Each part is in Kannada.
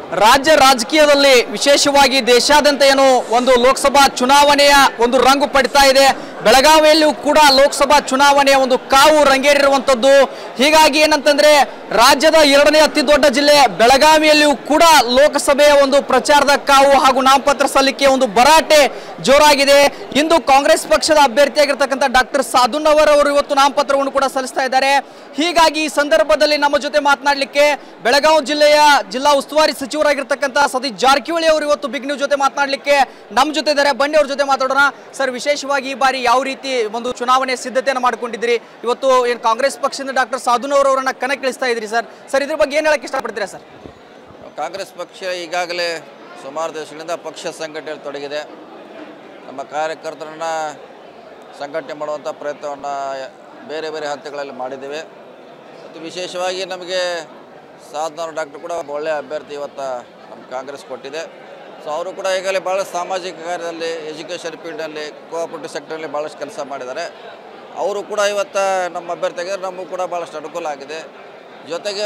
ರಾಜ್ಯ ರಾಜಕೀಯದಲ್ಲಿ ವಿಶೇಷವಾಗಿ ದೇಶಾದ್ಯಂತ ಏನು ಒಂದು ಲೋಕಸಭಾ ಚುನಾವಣೆಯ ಒಂದು ರಂಗು ಪಡಿತಾ ಇದೆ. ಬೆಳಗಾವಿಯಲ್ಲೂ ಕೂಡ ಲೋಕಸಭಾ ಚುನಾವಣೆಯ ಒಂದು ಕಾವು ರಂಗೇರಿರುವಂತದ್ದು. ಹೀಗಾಗಿ ಏನಂತಂದ್ರೆ ರಾಜ್ಯದ ಎರಡನೇ ಅತಿ ದೊಡ್ಡ ಜಿಲ್ಲೆ ಬೆಳಗಾವಿಯಲ್ಲಿಯೂ ಕೂಡ ಲೋಕಸಭೆಯ ಒಂದು ಪ್ರಚಾರದ ಕಾವು ಹಾಗೂ ನಾಮಪತ್ರ ಸಲ್ಲಿಕೆ ಒಂದು ಭರಾಟೆ ಜೋರಾಗಿದೆ. ಇಂದು ಕಾಂಗ್ರೆಸ್ ಪಕ್ಷದ ಅಭ್ಯರ್ಥಿಯಾಗಿರ್ತಕ್ಕಂಥ ಡಾಕ್ಟರ್ ಸಾಧುನವರ್ ಅವರು ಇವತ್ತು ನಾಮಪತ್ರವನ್ನು ಕೂಡ ಸಲ್ಲಿಸ್ತಾ ಇದ್ದಾರೆ. ಹೀಗಾಗಿ ಈ ಸಂದರ್ಭದಲ್ಲಿ ನಮ್ಮ ಜೊತೆ ಮಾತನಾಡಲಿಕ್ಕೆ ಬೆಳಗಾವಿ ಜಿಲ್ಲೆಯ ಜಿಲ್ಲಾ ಉಸ್ತುವಾರಿ ಸಚಿವರಾಗಿರ್ತಕ್ಕಂಥ ಸತೀಶ್ ಜಾರಕಿಹೊಳಿ ಅವರು ಇವತ್ತು ಬಿಗ್ ನ್ಯೂಸ್ ಜೊತೆ ಮಾತನಾಡಲಿಕ್ಕೆ ನಮ್ಮ ಜೊತೆ ಇದ್ದಾರೆ. ಬನ್ನಿ ಅವ್ರ ಜೊತೆ ಮಾತಾಡೋಣ. ಸರ್, ವಿಶೇಷವಾಗಿ ಈ ಬಾರಿ ಯಾವ ರೀತಿ ಒಂದು ಚುನಾವಣೆ ಸಿದ್ಧತೆಯನ್ನು ಮಾಡ್ಕೊಂಡಿದ್ದೀರಿ? ಇವತ್ತು ಏನು ಕಾಂಗ್ರೆಸ್ ಪಕ್ಷದಿಂದ ಡಾಕ್ಟರ್ ಸಾಧುನವರ್ ಅವರನ್ನ ಕಣಕ್ಕಿಳಿಸ್ತಾ ಇದ್ರಿ ಸರ್, ಇದ್ರ ಬಗ್ಗೆ ಏನು ಹೇಳಕ್ಕೆ ಇಷ್ಟಪಡ್ತೀರಾ ಸರ್? ಕಾಂಗ್ರೆಸ್ ಪಕ್ಷ ಈಗಾಗಲೇ ಸುಮಾರು ದಿವಸಗಳಿಂದ ಪಕ್ಷ ಸಂಘಟನೆಯಲ್ಲಿ ತೊಡಗಿದೆ. ನಮ್ಮ ಕಾರ್ಯಕರ್ತರನ್ನು ಸಂಘಟನೆ ಮಾಡುವಂಥ ಪ್ರಯತ್ನವನ್ನು ಬೇರೆ ಬೇರೆ ಹಂತಗಳಲ್ಲಿ ಮಾಡಿದ್ದೇವೆ. ಮತ್ತು ವಿಶೇಷವಾಗಿ ನಮಗೆ ಸಾಧುನವರ್ ಡಾಕ್ಟರ್ ಕೂಡ ಒಬ್ಬ ಒಳ್ಳೆಯ ಅಭ್ಯರ್ಥಿ ಇವತ್ತು ನಮ್ಮ ಕಾಂಗ್ರೆಸ್ ಕೊಟ್ಟಿದೆ. ಸೊ ಅವರು ಕೂಡ ಈಗಾಗಲೇ ಭಾಳ ಸಾಮಾಜಿಕ ಕಾರ್ಯದಲ್ಲಿ, ಎಜುಕೇಷನ್ ಫೀಲ್ಡಲ್ಲಿ, ಕೋಆಪರೇಟಿವ್ ಸೆಕ್ಟರಲ್ಲಿ ಭಾಳಷ್ಟು ಕೆಲಸ ಮಾಡಿದ್ದಾರೆ. ಅವರು ಕೂಡ ಇವತ್ತು ನಮ್ಮ ಅಭ್ಯರ್ಥಿಯಾಗಿದ್ದಾರೆ. ನಮಗೂ ಕೂಡ ಭಾಳಷ್ಟು ಅನುಕೂಲ ಆಗಿದೆ. ಜೊತೆಗೆ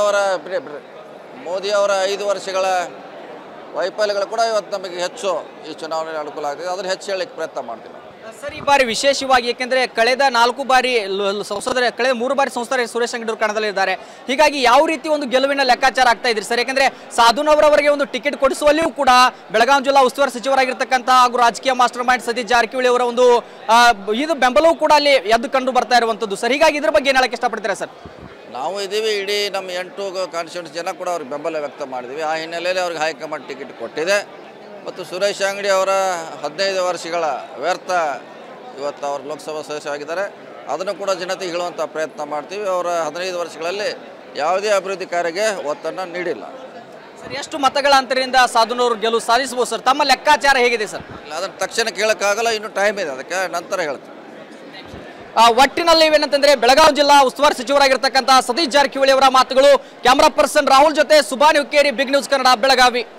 ಮೋದಿಯವರ 5 ವರ್ಷಗಳ ವೈಫಲ್ಯಗಳು ಕೂಡ ಇವತ್ತು ನಮಗೆ ಹೆಚ್ಚು ಈ ಚುನಾವಣೆಯಲ್ಲಿ ಅನುಕೂಲ ಆಗಿದೆ. ಅದನ್ನು ಹೆಚ್ಚು ಹೇಳಲಿಕ್ಕೆ ಪ್ರಯತ್ನ ಮಾಡ್ತೀವಿ ಸರ್. ಈ ಬಾರಿ ವಿಶೇಷವಾಗಿ ಏಕೆಂದರೆ ಕಳೆದ 3 ಬಾರಿ ಸಂಸದರು ಸುರೇಶ್ ಅಂಗಡಿ ಕಣದಲ್ಲಿದ್ದಾರೆ. ಹೀಗಾಗಿ ಯಾವ ರೀತಿ ಒಂದು ಗೆಲುವಿನ ಲೆಕ್ಕಾಚಾರ ಆಗ್ತಾ ಇದ್ರಿ ಸರ್? ಯಾಕಂದ್ರೆ ಸಾಧುನವರ್ ಅವರಿಗೆ ಒಂದು ಟಿಕೆಟ್ ಕೊಡಿಸುವಲ್ಲಿಯೂ ಕೂಡ ಬೆಳಗಾವಿ ಜಿಲ್ಲಾ ಉಸ್ತುವಾರಿ ಸಚಿವರಾಗಿರ್ತಕ್ಕಂಥ ಹಾಗೂ ರಾಜಕೀಯ ಮಾಸ್ಟರ್ ಮೈಂಡ್ ಸತೀಶ್ ಜಾರಕಿಹೊಳಿ ಅವರ ಒಂದು ಇದು ಬೆಂಬಲವೂ ಕೂಡ ಅಲ್ಲಿ ಎದ್ದು ಕಂಡು ಬರ್ತಾ ಇರುವಂಥದ್ದು ಸರ್. ಹೀಗಾಗಿ ಇದ್ರ ಬಗ್ಗೆ ಏನು ಹೇಳಕ್ಕೆ ಇಷ್ಟಪಡ್ತೀರಾ ಸರ್? ನಾವು ಇದ್ದೀವಿ, ಇಡೀ ನಮ್ಮ 8 ಕಾನ್ಸ್ಟಿಟ್ಯೂನ್ಸಿ ಜನ ಕೂಡ ಅವ್ರಿಗೆ ಬೆಂಬಲ ವ್ಯಕ್ತ ಮಾಡಿದ್ವಿ. ಆ ಹಿನ್ನೆಲೆಯಲ್ಲಿ ಅವ್ರಿಗೆ ಹೈಕಮಾಂಡ್ ಟಿಕೆಟ್ ಕೊಟ್ಟಿದೆ. ಮತ್ತು ಸುರೇಶ್ ಅಂಗಡಿ ಅವರ 15 ವರ್ಷಗಳ ವ್ಯರ್ಥ ಇವತ್ತು ಅವರು ಲೋಕಸಭಾ ಸದಸ್ಯರಾಗಿದ್ದಾರೆ. ಅದನ್ನು ಕೂಡ ಜನತೆಗೆ ಹೇಳುವಂಥ ಪ್ರಯತ್ನ ಮಾಡ್ತೀವಿ. ಅವರ 15 ವರ್ಷಗಳಲ್ಲಿ ಯಾವುದೇ ಅಭಿವೃದ್ಧಿ ಕಾರ್ಯಕ್ಕೆ ಒತ್ತನ್ನು ನೀಡಿಲ್ಲ. ಸರ್, ಎಷ್ಟು ಮತಗಳ ಅಂತರದಿಂದ ಸಾಧುನವರು ಗೆಲುವು ಸಾಧಿಸಬಹುದು ಸರ್? ತಮ್ಮ ಲೆಕ್ಕಾಚಾರ ಹೇಗಿದೆ ಸರ್? ಅದನ್ನು ತಕ್ಷಣ ಕೇಳೋಕ್ಕಾಗಲ್ಲ, ಇನ್ನೂ ಟೈಮ್ ಇದೆ, ಅದಕ್ಕೆ ನಂತರ ಹೇಳ್ತೀವಿ. ಒಟ್ಟಿನಲ್ಲಿ ಏನಂತಂದ್ರೆ ಬೆಳಗಾವಿ ಜಿಲ್ಲಾ ಉಸ್ತುವಾರಿ ಸಚಿವರಾಗಿರ್ತಕ್ಕಂಥ ಸತೀಶ್ ಜಾರಕಿಹೊಳಿ ಅವರ ಮಾತುಗಳು. ಕ್ಯಾಮರಾ ಪರ್ಸನ್ ರಾಹುಲ್ ಜೊತೆ ಸುಭಾನ್ ಹುಕ್ಕೇರಿ, ಬಿಗ್ ನ್ಯೂಸ್ ಕನ್ನಡ, ಬೆಳಗಾವಿ.